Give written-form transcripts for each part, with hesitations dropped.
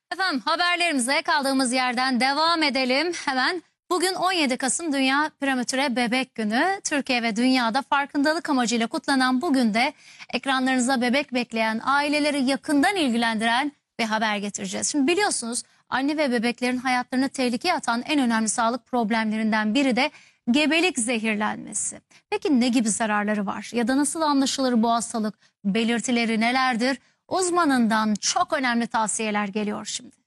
Efendim haberlerimize kaldığımız yerden devam edelim. Hemen bugün 17 Kasım Dünya Prematüre Bebek Günü. Türkiye ve dünyada farkındalık amacıyla kutlanan bu günde ekranlarınıza bebek bekleyen aileleri yakından ilgilendiren bir haber getireceğiz. Şimdi biliyorsunuz anne ve bebeklerin hayatlarını tehlikeye atan en önemli sağlık problemlerinden biri de gebelik zehirlenmesi. Peki ne gibi zararları var ya da nasıl anlaşılır bu hastalık? Belirtileri nelerdir? Uzmanından çok önemli tavsiyeler geliyor şimdi.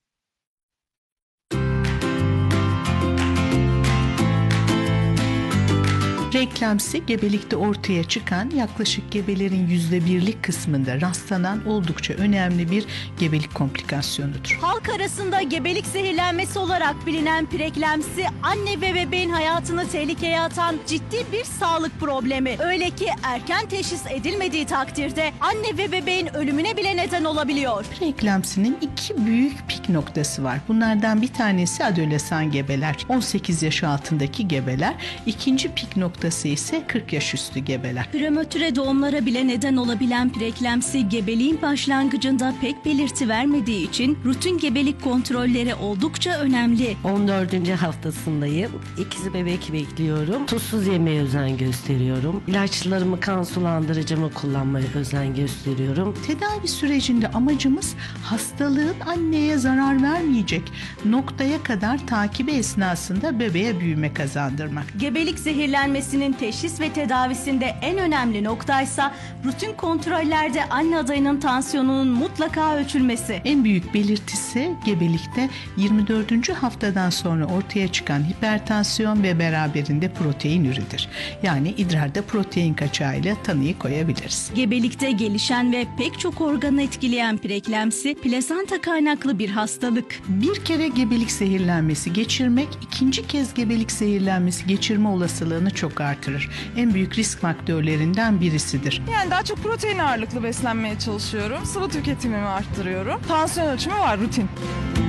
Preeklamsi gebelikte ortaya çıkan yaklaşık gebelerin %1'lik kısmında rastlanan oldukça önemli bir gebelik komplikasyonudur. Halk arasında gebelik zehirlenmesi olarak bilinen preeklamsi anne ve bebeğin hayatını tehlikeye atan ciddi bir sağlık problemi. Öyle ki erken teşhis edilmediği takdirde anne ve bebeğin ölümüne bile neden olabiliyor. Preeklamsinin iki büyük pik noktası var. Bunlardan bir tanesi adolesan gebeler, 18 yaş altındaki gebeler. İkinci pik noktası ise 40 yaş üstü gebeler. Prematüre doğumlara bile neden olabilen preeklamsi gebeliğin başlangıcında pek belirti vermediği için rutin gebelik kontrolleri oldukça önemli. 14. haftasındayım. İkizi bebek bekliyorum. Tuzsuz yemeye özen gösteriyorum. İlaçlarımı, kan sulandırıcımı kullanmaya özen gösteriyorum. Tedavi sürecinde amacımız hastalığın anneye zarar vermeyecek noktaya kadar takibi esnasında bebeğe büyüme kazandırmak. Gebelik zehirlenmesinin teşhis ve tedavisinde en önemli noktaysa rutin kontrollerde anne adayının tansiyonunun mutlaka ölçülmesi. En büyük belirtisi gebelikte 24. haftadan sonra ortaya çıkan hipertansiyon ve beraberinde protein ürüdür. Yani idrarda protein kaçağıyla tanıyı koyabiliriz. Gebelikte gelişen ve pek çok organı etkileyen preeklamsi plasenta kaynaklı bir hastalık. Bir kere gebelik zehirlenmesi geçirmek, ikinci kez gebelik zehirlenmesi geçirme olasılığını çok artırır. En büyük risk faktörlerinden birisidir. Yani daha çok protein ağırlıklı beslenmeye çalışıyorum. Sıvı tüketimimi arttırıyorum. Tansiyon ölçümü var rutin.